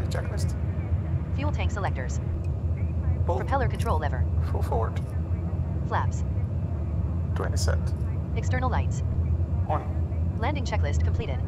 landing checklist. Fuel tank selectors. Pull. Propeller control lever. Full forward. Flaps. 20 set. External lights. On. Landing checklist completed.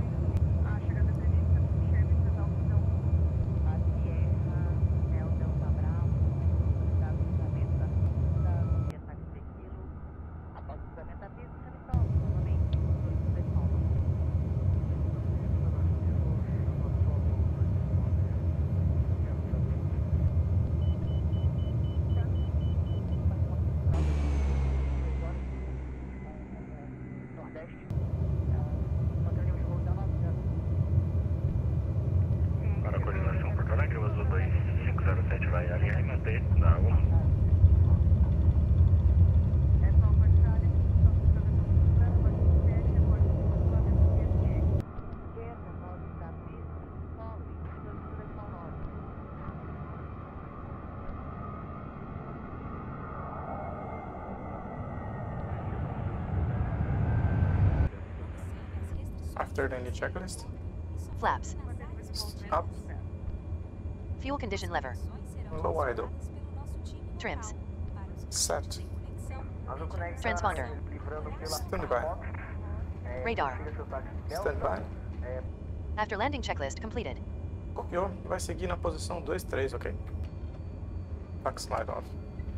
After landing checklist. Flaps. Up. Fuel condition lever. Low idle. Trims. Set. Transponder. Standby. Radar. Standby. After landing checklist completed. Copiou. Vai seguir na posição 2, 3, ok? Back slide off.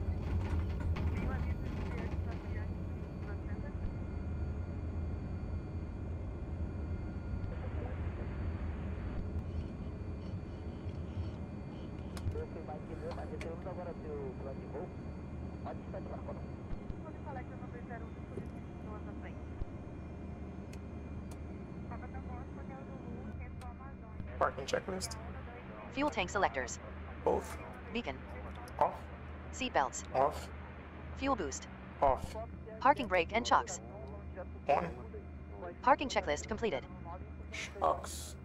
Parking checklist. Fuel tank selectors. Both. Beacon. Off. Seat belts. Off. Fuel boost. Off. Parking brake and chocks. On. Parking checklist completed. Shocks